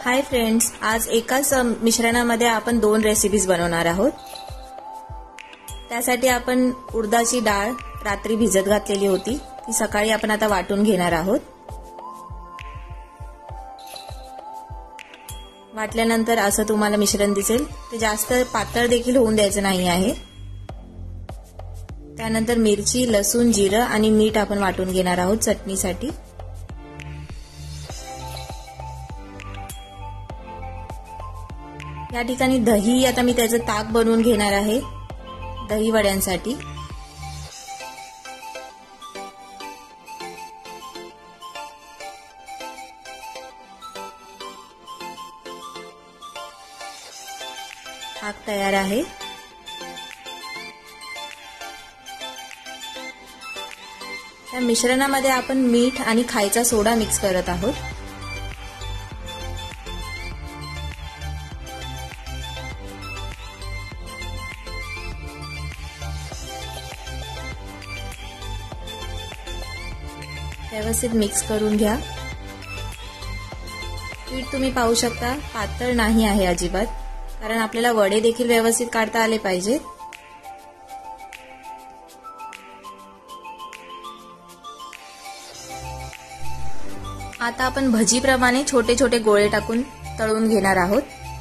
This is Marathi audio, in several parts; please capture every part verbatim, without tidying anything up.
हाय फ्रेंड्स, आज एकाच मिश्रणामध्ये आपण दोन रेसिपीज बनवणार आहोत। त्यासाठी आपण उडदाची डाळ रात्री भिजत घातलेली होती, ती सकाळी आपण आता वाटून घेणार आहोत। वाटल्यानंतर असं तुम्हाला मिश्रण दिसेल, ते जास्त पातळ देखील होऊन द्यायचं नाही आहे। त्यानंतर मिरची, लसूण, जिरं आणि मीठ आपण वाटून घेणार आहोत चटणीसाठी। या ठिकाणी दही, आता मी त्याचं ताक बनवून घेणार आहे दही वड्यांसाठी। ताक तयार आहे। त्या मिश्रणामध्ये आपण मीठ आणि खायचा सोडा मिक्स करत आहोत। व्यवस्थित मिक्स करून घ्या। पीठ तुम्ही पाहू शकता पातळ नाही आहे अजिबात, कारण आपल्याला वडे देखील व्यवस्थित काढता आले पाहिजे। आता आपण भजीप्रमाणे छोटे छोटे गोळे टाकून तळून घेणार आहोत।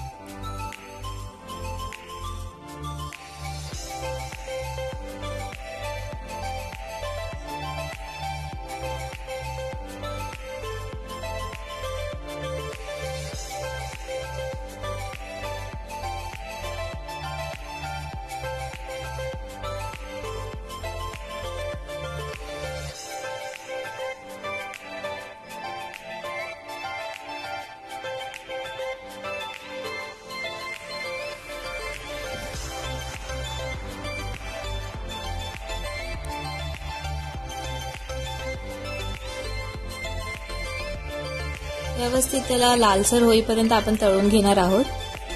व्यवस्थित त्याला लालसर होईपर्यंत आपण तळून घेणार आहोत।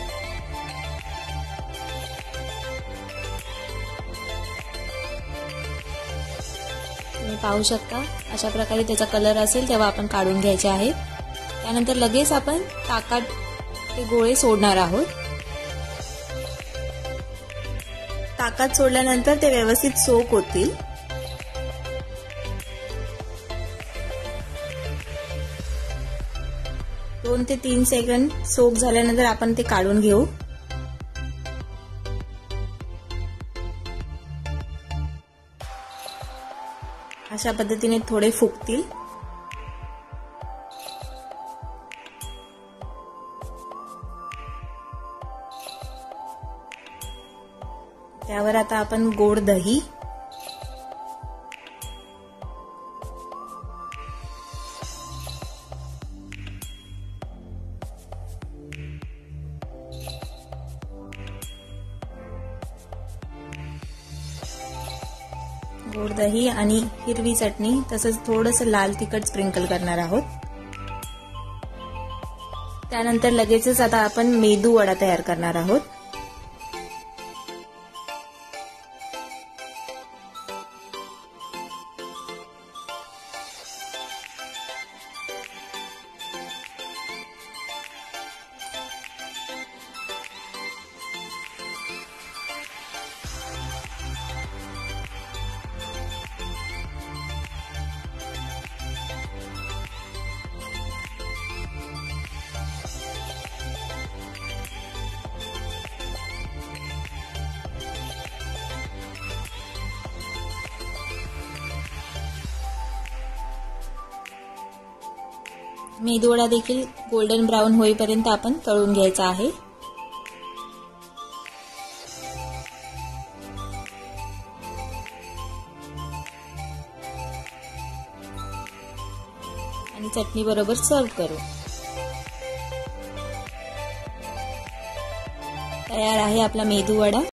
तुम्ही पाहू शकता अशा प्रकारे त्याचा कलर असेल तेव्हा आपण काढून घ्यायचे आहेत। त्यानंतर लगेच आपण ताकात ते गोळे सोडणार आहोत। ताकात सोडल्यानंतर ते व्यवस्थित सोक होतील। दोन ते तीन सेकंद सोक झाल्यानंतर आपण ते काढून घेऊ। अशा पद्धतीने थोडे फुगतील। त्यावर आता आपण गोड दही, गोड दही आणि हिरवी चटणी तसंच थोडंसं लाल तिखट स्प्रिंकल करणार आहोत। त्यानंतर लगेचच आता आपण मेदू वडा तयार करणार आहोत। मेदू वडा देखील गोल्डन ब्राउन होईपर्यंत आपण तळून घ्यायचा आहे। आणि चटणी बरोबर सर्व करू। तयार आहे आपला मेदू वडा।